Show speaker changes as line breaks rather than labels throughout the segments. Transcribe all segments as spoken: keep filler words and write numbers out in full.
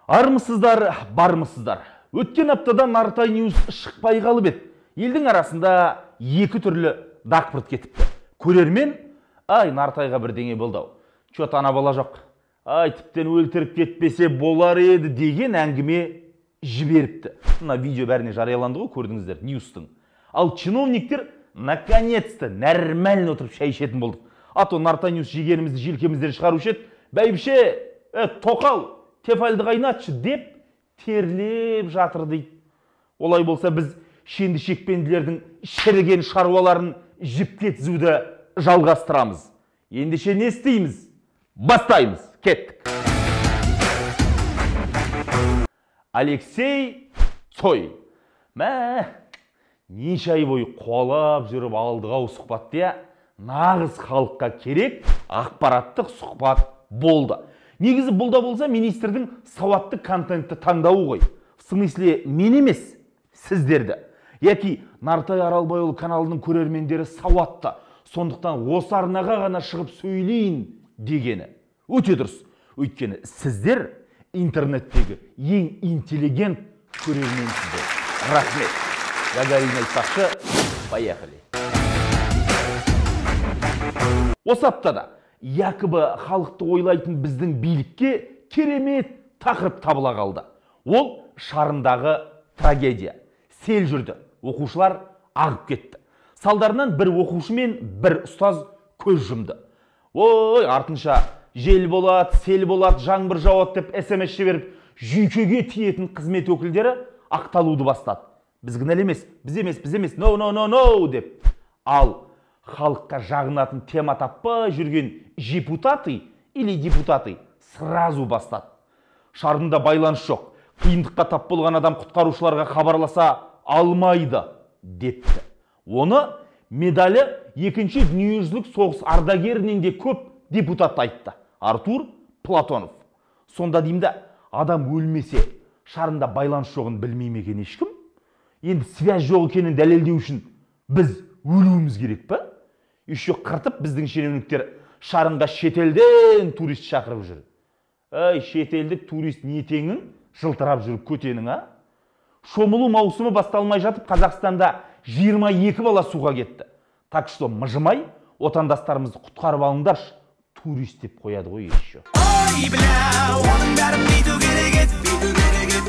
Армысыздар, бармысыздар. Өткен аптада Нартай Ньюс шықпай қалып еді. Елдің арасында екі түрлі дақпырт кетіпті. Көрермен, ай, Нартайға бірдеңе болды ау. Чөт ана бала жоқ. Ай, тіптен өлтіріп кетпесе болар еді деген әңгіме жіберіпті. Мына видео бәріне жарияланды ғой, көрдіңіздер, Ньюстың. Ал чиновниктер наконец-то нормально отырып шай ішетін болдық. А то Нартай Ньюс жегенімізді желкемізден шығарушы еді. Бәйбіше, ә, тоқал, тефальды қайнатшы деп терлеп жатыр дейді. Олай болса біз шенді шекпенділердің шіріген шаруаларын жіптетізуді жалғастырамыз. Ендеше не істейміз? Бастаймыз. Кеттік. Алексей Цой. Мә, неше ай бойы қуалап жүріп алдыға сұхбатты, нағыз халыққа керек ақпараттық сұхбат болды. Негізі бұл да болса министрдің сауатты контентті таңдауы ғой. В смысле, мен емес, сіздерді. Яки Нартай Аралбайұлы каналының көрермендері сауатты. Сондықтан осы арнаға ғана шығып сөйлейін дегені. Өте дұрыс. Өйткені сіздер интернеттегі ең интеллигент көрерменсіздер. Рахмет. Гагарин айтпақшы, поехали. Осы аптада якобы халықты ойлайтын біздің билікке керемет тақырып табыла қалды. Ол Шарындағы трагедия. Сел жүрді. Оқушылар ағып кетті. Салдарынан бір оқушы мен бір ұстаз көз жұмды. Ой, артынша жел болады, сел болады, жаңбыр жауады деп эс эм эс жіберіп, жүйкеге тиетін қызмет өкілдері ақталуды бастады. Біз кінәлі емес, біз емес, біз емес, no, no, no, no деп. Ал халыққа жағынатын тема таппай жүрген депутаты или депутаты сразу бастады. Шарында байланыс жоқ. Қиындыққа тап болған адам құтқарушыларға хабарласа алмайды депті. Оны медалі екінші дүниежүзілік соғыс ардагерінен де көп депутат айтты. Артур Платонов. Сонда деймді, адам өлмесе, шарында байланыс жоғын білмей екен ешкім? Енді связь жоқ екенін дәлелдеу үшін біз өлуіміз керек пе? Еще қыртып біздің шенеуніктер шарынға шетелден турист шақырып жүр. Ай, шетелдік турист не теңің жылтырап жүріп көтенің, а? Шомылу маусымы басталмай жатып, Қазақстанда жиырма екі бала суға кетті. Так что мыжымай, отандастарымызды құтқарып алыңдаршы, турист деп қояды ғой еще. Ой, бля, оның бәрін бейту керек ет, бейту керек ет,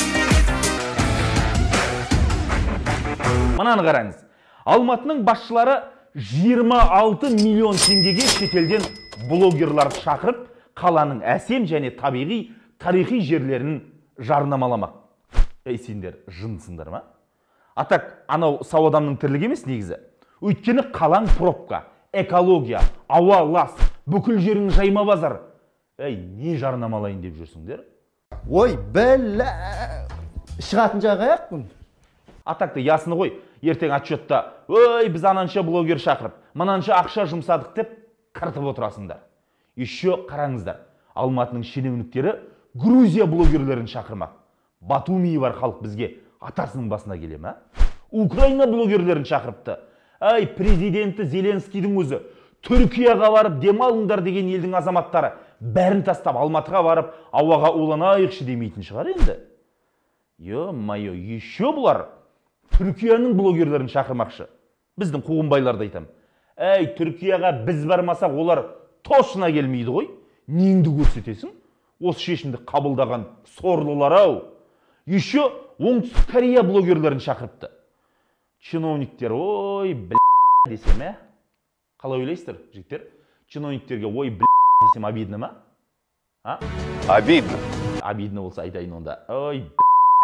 Мынаны қараңыз. Алматының басшылары жиырма алты миллион теңгеге шетелден блогерларды шақырып, қаланың әсем және табиғи тарихи жерлерін жарнамаламақ. Ей, сендер жынсыңдар ма? Атак, анау сау адамның тірлігі емес негізі. Өйткені қалаң пробка, экология, ауа лас, бүкіл жерің жайма базар. Ей, не жарнамалайын деп жүрсіңдер?
Ой, бәлі, шығатын жағай ақпын.
Атақты ясыны ғой, ертең отчетта, ой, біз ананша блогер шақырып, мынанша ақша жұмсадық деп қыртып отырасыңдар. Еще қараңыздар, Алматының шенеуніктері Грузия блогерлерін шақырмақ. Батумиі бар халық бізге атасының басына келе ме? Украина блогерлерін шақырыпты. Ай, президенті Зеленскийдің өзі Түркияға барып демалыңдар деген елдің азаматтары бәрін тастап Алматыға барып ауаға уланайықшы демейтін шығар енді. Ё-майо, еще бұлар Түркияның блогерлерін шақырмақшы. Біздің қуғынбайларды айтам. Әй, Түркияға біз бармасақ, олар тосына келмейді ғой. Неңді көрсетесің? Осы шешімді қабылдаған сорлылар ау. Еще Оңтүстік Корея блогерлерін шақырыпты. Чиновниктер, ой, бля десем, ә? Қалай ойлайсыздар, жігіттер? Чиновниктерге, ой, бля десем, обидно ма? А?
Обидно.
Обидно болса айтайын онда. Ой, бля.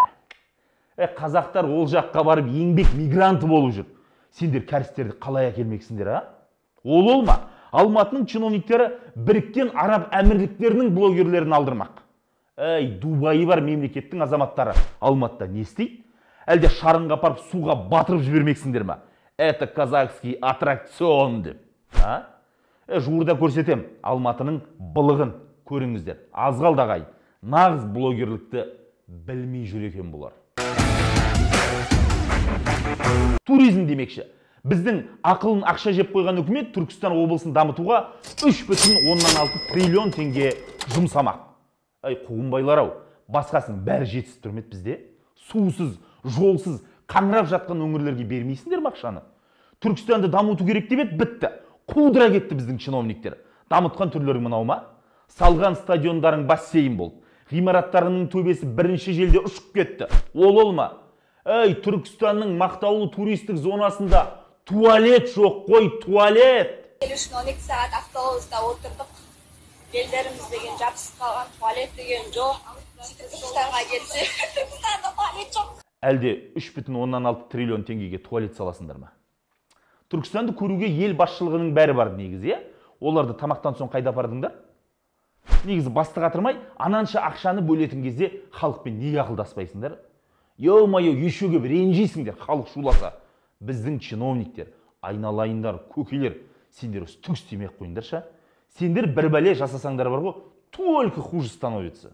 Ә, қазақтар ол жаққа барып еңбек мигранты болып жүр. Сендер кәрістерді қалай әкелмексіңдер, а? Ол олма. Алматының чиновниктері біріккен араб әмірліктерінің блогерлерін алдырмақ. Әй, Дубайы бар мемлекеттің азаматтары Алматыда не істейді? Әлде шарынға апарып суға батырып жібермексіңдер ма? Это казахский аттракцион деп. А? Ә, жуырда көрсетем Алматының былығын көріңіздер. Азғалдағай, нағыз блогерлікті білмей жүр екен бұлар. Туризм демекші. Біздің ақылын ақша жеп қойған үкімет Түркістан облысын дамытуға үш бүтін оннан алты триллион теңге жұмсамақ. Ай, қуғынбайлар ау, басқасының бәрі жетісіп тұр ма еді бізде? Сусыз, жолсыз, қаңырап жатқан өңірлерге бермейсіңдер ме ақшаны? Түркістанды дамыту керек деп еді, бітті. Қудыра кетті біздің чиновниктер. Дамытқан түрлері мынау ма? Салған стадиондарың бассейн болды. Ғимараттарының төбесі бірінші желде ұшып кетті. Ол ол ма? Әй, Түркістанның мақтаулы туристік зонасында туалет жоқ қой, туалет!
Үшін он екі сағат автобуста отырдық. Елдеріміз деген жабысып қалған, туалет деген жоқ. Түркістанға келсе, Түркістанда туалет жоқ.
Әлде үш бүтін оннан алты триллион теңгеге туалет саласыңдар ма? Түркістанды көруге ел басшылығының бәрі барды негізі, е? Оларды тамақтан соң қайда апардыңдар? Негізі бастық атырмай, ананша ақшаны бөлетін кезде халықпен неге ақылдаспайсыңдар? Йо-майо, еще көп ренжисіңдер, халық шуласа. Біздің чиновниктер, айналайындар, көкелер, сендер өз түк істемей қойыңдарша. Сендер бір бәле жасасаңдар бар ғой, только хуже становится.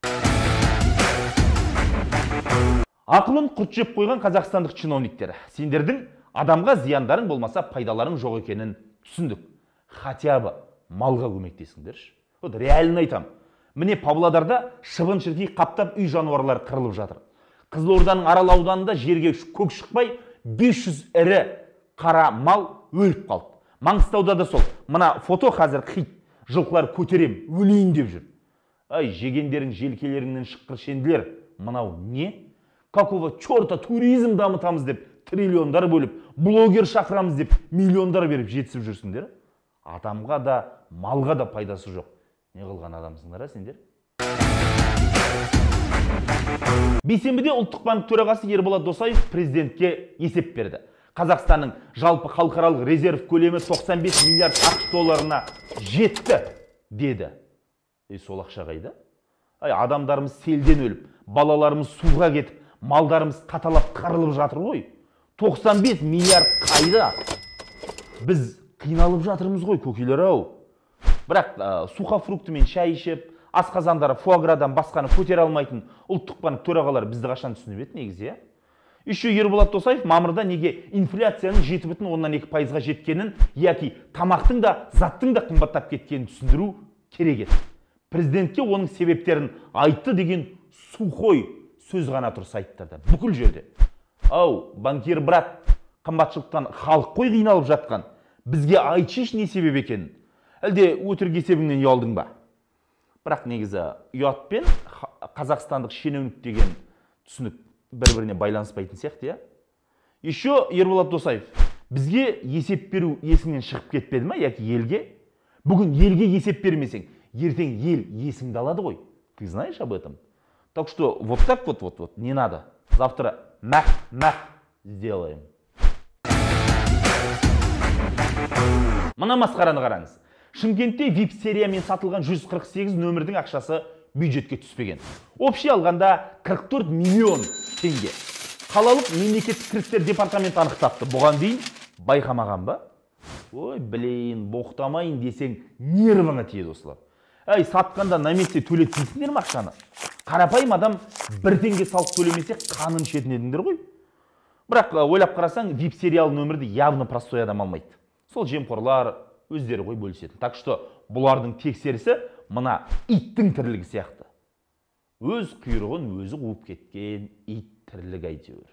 Ақылын құрт жеп қойған қазақстандық чиновниктер, сендердің адамға зияндарын болмаса пайдаларың жоқ екенін түсіндік. Хотя бы малға көмектесіңдерші. Вот реально айтам. Міне Павлодарда шыбын-шіркей қаптап үй жануарлар қырылып жатыр. Қызылорданың Арал ауданында жерге көк шықпай бес жүз ірі қара мал өліп қалды. Маңғыстауда да сол. Мына фото қазір қит. Жылқылар көтерем, өлейін деп жүр. Ай, жегендерің желкелеріңнен шыққыр шенділер. Мынау не? Какого черта туризм дамытамыз деп триллиондар бөліп, блогер шақырамыз деп миллиондар беріп жетісіп жүрсіңдер? Адамға да, малға да пайдасы жоқ. Не қылған адамсыңдар, сендер? Бейсенбіде Ұлттық банк төрағасы Ерболат Досаев президентке есеп берді. Қазақстанның жалпы халықаралық резерв көлемі тоқсан бес миллиард ақш долларына жетті, деді. Ей, сол ақша қайда? Ай, адамдарымыз селден өліп, балаларымыз суға кетіп, малдарымыз қаталап қырылып жатыр ғой. тоқсан бес миллиард қайда? Біз қиналып жатырмыз ғой, көкелер-ау. Бірақ сухофрукты мен шай ішіп, асқазандары фуаградан басқаны көтере алмайтын Ұлттық банк төрағалары бізді қашан түсініп еді негізі. Еще Ерболат Досаев мамырда неге инфляцияның жеті бүтін оннан екі пайызға жеткенін, яки тамақтың да, заттың да қымбаттап кеткенін түсіндіру керек еді. Президентке оның себептерін айтты деген сухой сөз ғана тұр сайттарда, бүкіл жерде. Ау, банкир брат, қымбатшылықтан халық қой қиналып жатқан, бізге айтшыш не себеп екенін? Әлде өтірік есебіңнен ұялдың ба? Бірақ негізі ұят пен қазақстандық шенеунік деген түсінік бір-біріне байланыспайтын сияқты, я? Еще Ерболат Досаев, бізге есеп беру есіңнен шығып кетпеді ма, яки елге? Бүгін елге есеп бермесең, ертең ел есіңді алады ғой. Ты знаешь об этом? Так что вот так вот, вот, вот, не надо. Завтра мах-мах сделаем. Мына масқараны қараңыз. Шымкентте вип сериямен сатылған жүз қырық сегіз нөмірдің ақшасы бюджетке түспеген. Общий алғанда қырық төрт миллион теңге. Қалалық мемлекеттік кірістер департаменті анықтапты. Бұған дейін байқамаған ба? Ой, білейін, боқтамайын десең, нервыңа тиеді осылар. Әй, сатқанда наметте төлетпейсіңдер ме ақшаны? Қарапайым адам бір теңге салық төлемесе қанын ішетін едіңдер ғой. Бірақ ойлап қарасаң, вип сериал нөмірді явно простой адам алмайды. Сол жемқорлар өздері ғой бөлісетін. Так что бұлардың тексерісі мына иттің тірлігі сияқты. Өз құйрығын өзі қуып кеткен ит тірлігі әйтеуір.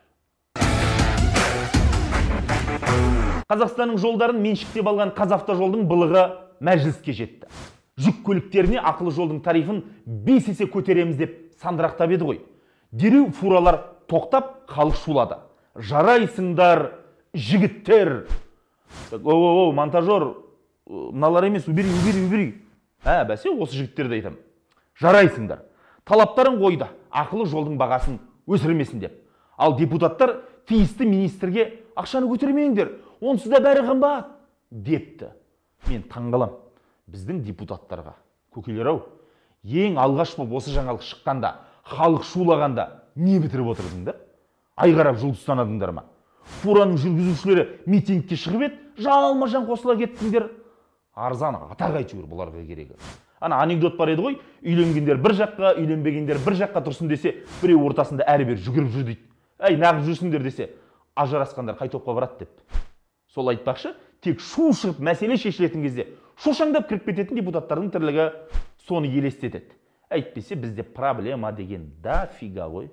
Қазақстанның жолдарын меншіктеп алған Қазавтожолдың былығы мәжіліске жетті. Жүк көліктеріне ақылы жолдың тарифін бес есе көтереміз деп сандырақтап еді ғой. Дереу фуралар тоқтап, халық шулады. Жарайсыңдар, жігіттер. О-о-о, монтажер, мыналар емес, убери, убери, убери. Ә, бәсе, осы жігіттерді айтам. Жарайсыңдар. Талаптарын қойды, ақылы жолдың бағасын өсірмесін деп. Ал депутаттар тиісті министрге ақшаны көтермеңдер, онсыз да бәрі қымбат, депті. Мен таңғалам. Біздің депутаттарға, көкелер-ау, ең алғаш болып осы жаңалық шыққанда, халық шулағанда не бітіріп отырдыңдар? Айғарап жұлдызстанадыңдар ма? Фураның жүргізушілері митингке шығып еді, жалма-жан қосыла кеттіңдер. Арзан атақ әйтеуір бұларға керегі. Ана анекдот бар еді ғой, үйленгендер бір жаққа, үйленбегендер бір жаққа тұрсын десе, біреу ортасында әрі-бері жүгіріп жүр дейді. Әй, нағып жүрсіңдер десе, ажырасқандар қай топқа барады деп. Сол айтпақшы, тек шу шығып мәселе шешілетін кезде шошаңдап кіріп кететін депутаттардың тірлігі соны елестетеді. Әйтпесе бізде проблема деген дофига ғой.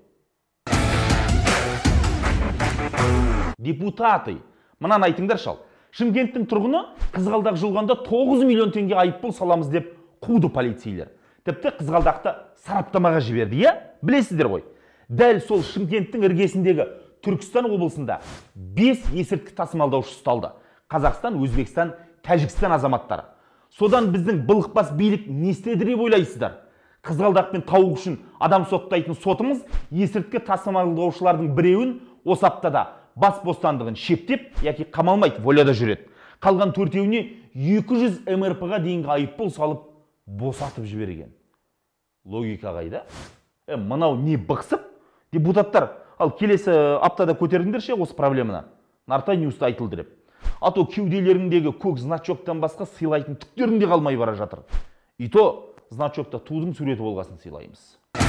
Депутаты, мынаны айтыңдар шал. Шымкенттің тұрғыны Қызғалдақ жылғанда тоғыз миллион теңге айыппұл саламыз деп қуды полицейлер. Тіпті Қызғалдақты сараптамаға жіберді, иә? Білесіздер ғой. Дәл сол Шымкенттің іргесіндегі Түркістан облысында бес есірткі тасымалдаушы ұсталды. Қазақстан, Өзбекстан, Тәжікстан азаматтары. Содан біздің былықпас билік не істеді деп ойлайсыздар? Қызғалдақ пен тауық үшін адам соттайтын сотымыз есірткі тасымалдаушылардың біреуін осы аптада бас бостандығын шектеп, яки қамалмайды, воляда жүреді. Қалған төртеуіне екі жүз эм эр пэ-ға дейінгі айыппұл салып босатып жіберген. Логика қайда? Е, мынау не бықсып? Депутаттар, ал келесі аптада көтердіңдерше осы проблеманы. Нартай Ньюста айтылды деп. А то кеуделеріңдегі көк значоктан басқа сыйлайтын түктерінде қалмай бара жатыр. И то значокта тудың суреті болғасын сыйлаймыз.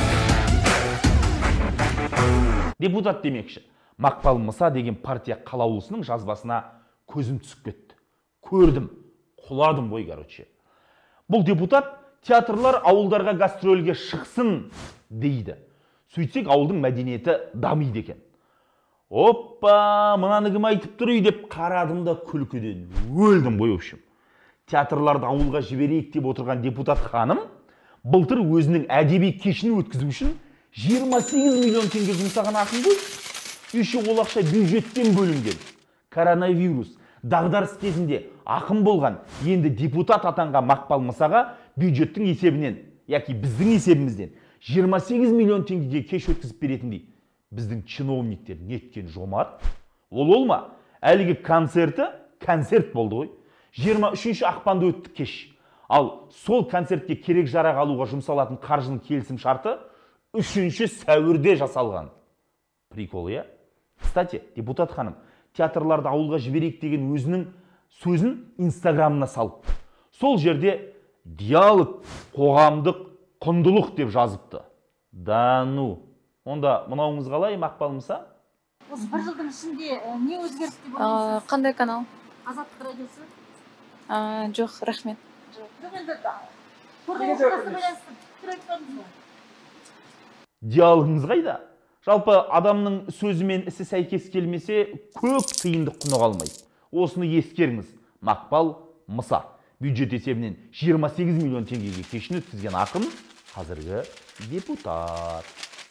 Депутат демекші, Мақпал Мыса деген партия қалаулысының жазбасына көзім түсіп кетті. Көрдім, құладым ғой, короче. Бұл депутат театрлар ауылдарға гастрольге шықсын дейді. Сөйтсек ауылдың мәдениеті дамиды екен. Оппа, мынаны кім айтып тұр деп қарадым да күлкіден өлдім ғой, общем. Театрларды ауылға жіберейік деп отырған депутат ханым былтыр өзінің әдеби кешін өткізу үшін жиырма сегіз миллион теңге жұмсаған ақын ғой. Еще ол ақша бюджеттен бөлінген. Коронавирус, дағдарыс кезінде ақын болған, енді депутат атанған Мақпал Мысаға бюджеттің есебінен, яки біздің есебімізден жиырма сегіз миллион теңгеге кеш өткізіп беретіндей. Біздің чиновниктер неткен жомарт. Ол олма, әлгі концерті концерт болды ғой. жиырма үшінші ақпанда өтті кеш. Ал сол концертке керек жарақ алуға жұмсалатын қаржының келісім шарты үшінші сәуірде жасалған. Прикол, я? Кстати, депутат ханым, театрларды ауылға жіберейік деген өзінің сөзін инстаграмына салып. Сол жерде диалог, қоғамдық құндылық деп жазыпты. Да ну, онда мынауыңыз қалай, Мақпал Мыса?
Осы бір жылдың ішінде не өзгерді деп
ойлайсыз? Қандай канал?
Азаттық радиосы?
Жоқ, рахмет.
Жоқ, енді қорғанысқа байланысты пікір айтпадыңыз ба?
Диалогыңыз қайда? Жалпы адамның сөзі мен ісі сәйкес келмесе, көп тиындық құны қалмайды. Осыны ескеріңіз. Мақпал Мыса бюджет есебінен жиырма сегіз миллион теңгеге кешін өткізген ақын, қазіргі депутат.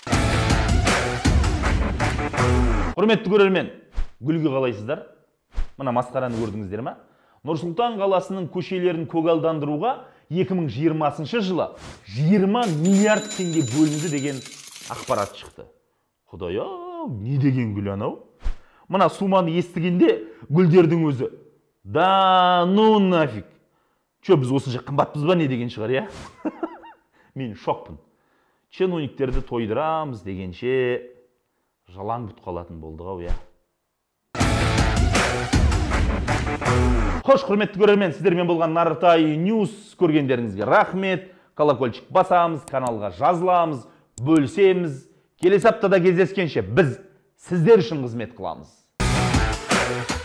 Құрметті көрермен, гүлге қалайсыздар? Мына масқараны көрдіңіздер ме? Нұр-Сұлтан қаласының көшелерін көгалдандыруға екі мың жиырмасыншы жылы жиырма миллиард теңге бөлінді деген ақпарат шықты. Құдай-ау, не деген гүл анау? Мына суманы естігенде гүлдердің өзі да ну нафиг. Чө, біз осынша қымбатпыз ба не деген шығар, я? Мен шокпын. Чиновниктерді тойдырамыз дегенше жалаң бұт қалатын болдық ау, я? Хош, құрметті көрермен, сіздермен болған Нартай Ньюс көргендеріңізге рахмет. Колокольчик басамыз, каналға жазыламыз, бөлсеміз. Келесі аптада кездескенше біз сіздер үшін қызмет қыламыз.